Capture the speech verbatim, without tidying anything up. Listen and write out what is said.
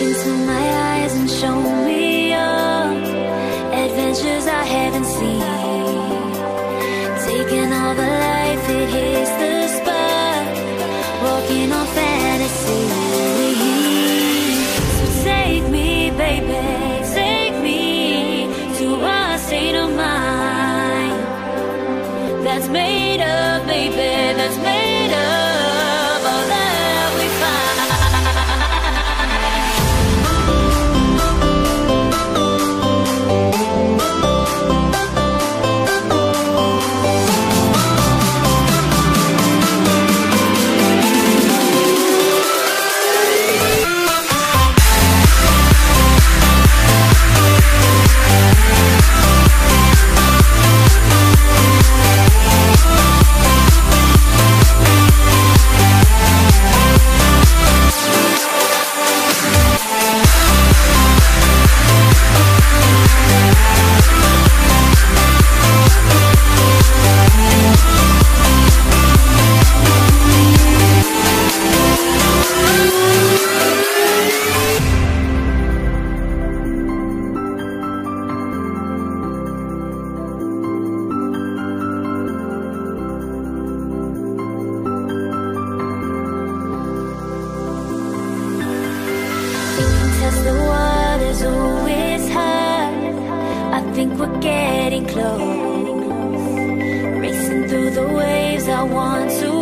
into my eyes and show me your adventures I haven't seen. Taking all the life, it hits the spot, walking on fantasy. So take me, baby, take me to a state of mind that's made up, baby, that's made up all that we find. The water's always high. I think we're getting close. Racing through the waves, I want to